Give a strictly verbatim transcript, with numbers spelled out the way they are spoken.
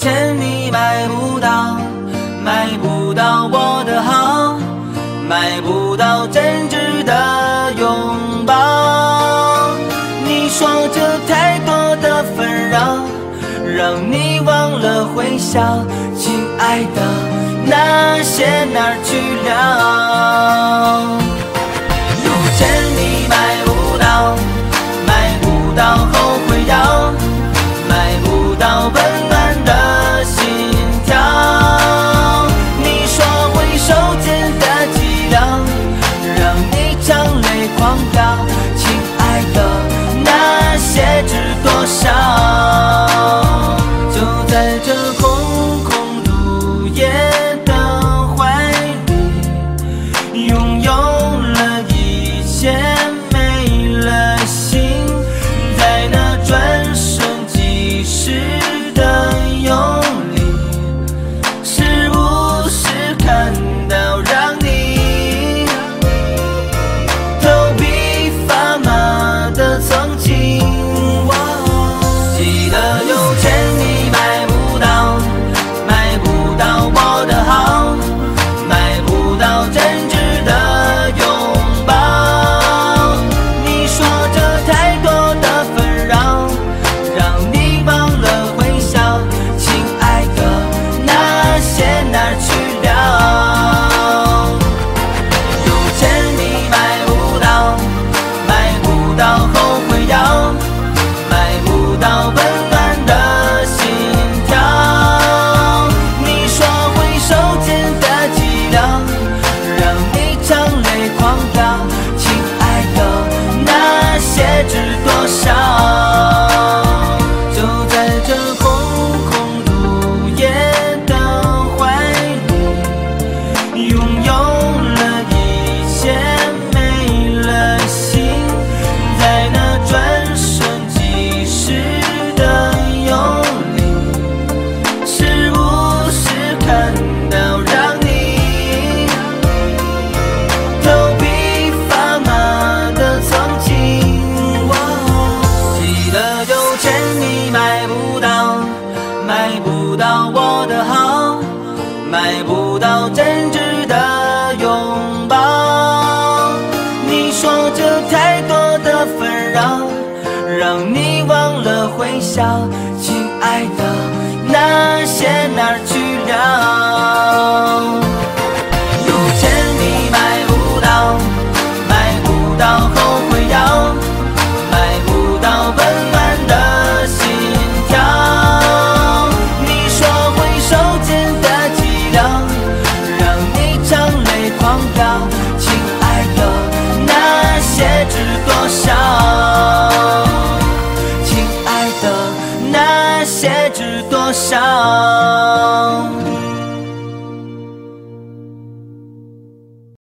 钱你买不到，买不到我的好，买不到真挚的拥抱。你说这太多的纷扰，让你忘了微笑，亲爱的，那些哪儿去了？有钱你买不到，买不到后悔药，买不到温暖的心跳。你说回手间的寂寥，让你强泪狂飙，亲爱的，那些值多少？就在这空空如也的怀里，拥有了一切，没了心，在那转瞬即逝的用力，是不是看到让你头皮发麻的曾经？记得有钱你买不到，买不到我的好，买不到真挚的拥抱。你说这太多的纷扰，让你忘了微笑，亲爱的，那些哪儿去了？有钱你买不到，买不到后悔药，买不到温暖的心跳。你说回手间的寂寥，让你强泪狂飙，亲爱的，那些值多少？就在这空空如也的怀里，拥有了一切，没了心，在那转瞬即逝的用力，是不是看到让你头皮发麻的曾经？记得有钱你买不到，买不到我的好，买不到真挚的拥抱。你说这太多的纷扰，让你忘了微笑，亲爱的，那些哪儿去了？有钱你买不到，买不到后悔药，买不到温暖的心跳。你说回手间的寂寥，让你强泪狂飙，亲爱的，那些值多少？亲爱的，那些值多少？